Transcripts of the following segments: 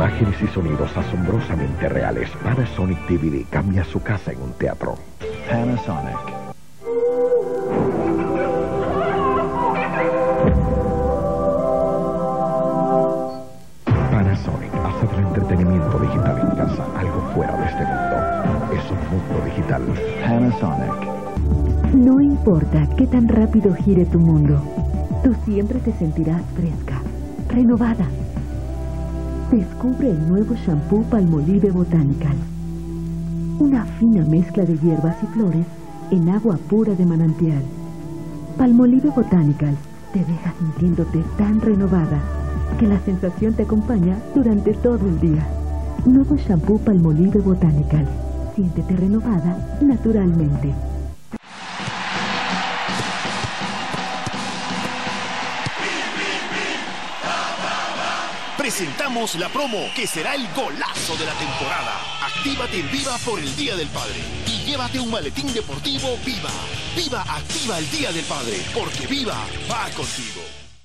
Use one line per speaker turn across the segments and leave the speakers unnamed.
Imágenes y sonidos asombrosamente reales. Panasonic DVD cambia su casa en un teatro.
Panasonic.
Panasonic hace del entretenimiento digital en casa algo fuera de este mundo. Es un mundo digital.
Panasonic.
No importa qué tan rápido gire tu mundo, tú siempre te sentirás fresca, renovada. Descubre el nuevo shampoo Palmolive Botanical. Una fina mezcla de hierbas y flores en agua pura de manantial. Palmolive Botanical te deja sintiéndote tan renovada que la sensación te acompaña durante todo el día. Nuevo shampoo Palmolive Botanical. Siéntete renovada naturalmente.
Presentamos la promo que será el golazo de la temporada. Actívate en Viva por el Día del Padre y llévate un maletín deportivo Viva. Viva activa el Día del Padre, porque Viva va contigo.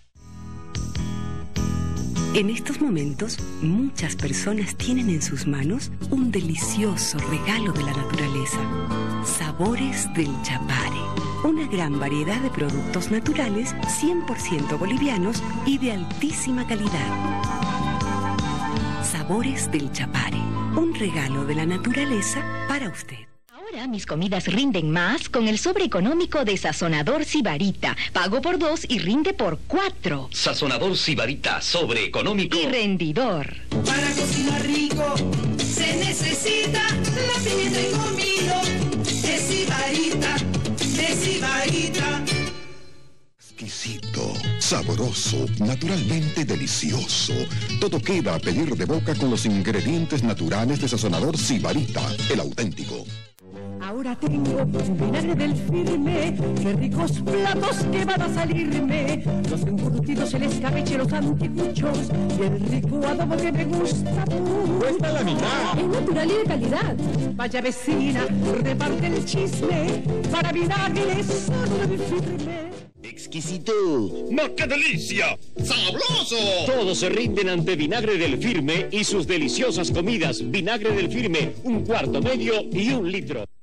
En estos momentos, muchas personas tienen en sus manos un delicioso regalo de la naturaleza. Sabores del Chapare. Una gran variedad de productos naturales 100% bolivianos y de altísima calidad. Sabores del Chapare. Un regalo de la naturaleza para usted.
Ahora mis comidas rinden más con el sobre económico de Sazonador Sibarita. Pago por 2 y rinde por 4.
Sazonador Sibarita, sobre económico
y rendidor.
Para cocinar rico se necesita la pimienta y comino de Sibarita, de Sibarita.
Exquisito, sabroso, naturalmente delicioso. Todo queda a pedir de boca con los ingredientes naturales de Sazonador Sibarita, el auténtico.
Ahora tengo vinagre del firme, qué ricos platos que van a salirme. Los encurtidos, el escabeche, los anticuchos y el rico adobo que me gusta.
Cuesta la mitad.
Es natural y de calidad. Vaya vecina, reparte el chisme para vinagre solo del firme.
Exquisito.
¡No, qué delicia! ¡Sabroso!
Todos se rinden ante Vinagre del Firme y sus deliciosas comidas. Vinagre del Firme, 1/4 medio y 1 litro.